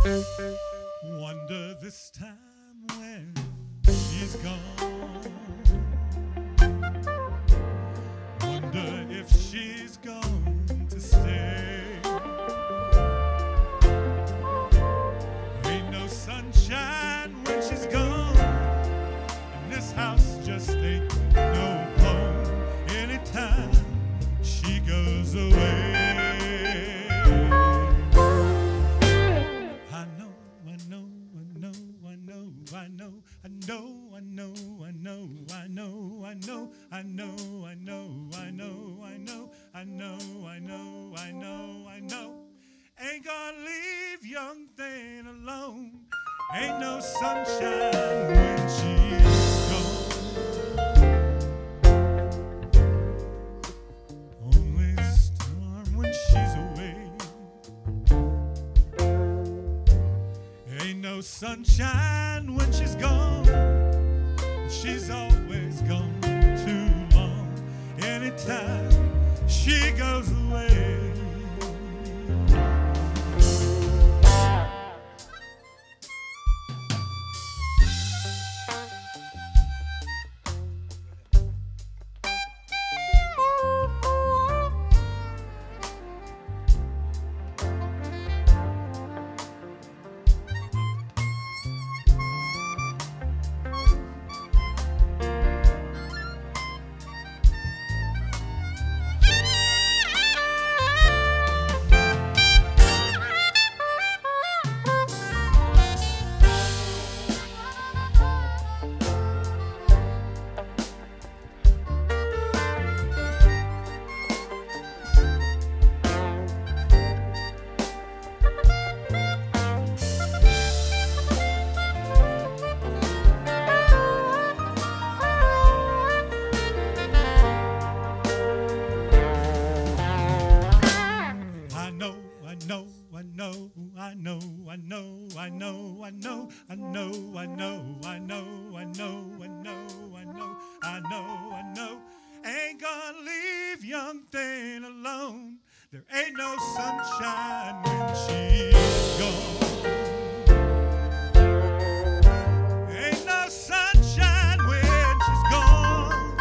Wonder this time when she's gone. Wonder if she's going to stay. Ain't no sunshine when she's gone, and this house just ain't no home anytime she goes away. Ain't gonna leave young thing alone. Ain't no sunshine when she's gone. Only storm when she's away. Ain't no sunshine when she's gone. She's always gone too long. Anytime she goes away. Ain't gonna leave young thing alone. There ain't no sunshine when she's gone. Ain't no sunshine when she's gone.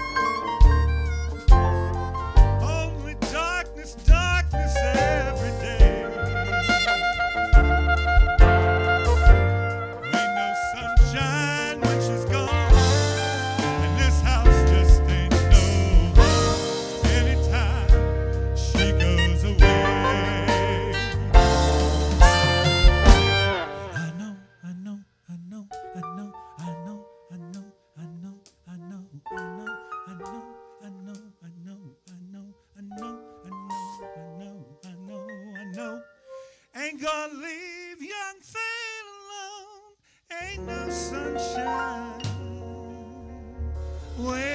Only darkness, darkness every day. Ain't no sunshine when she's gone. And this house just ain't no home anytime she goes away. Ain't gonna leave young thing alone. Ain't no sunshine when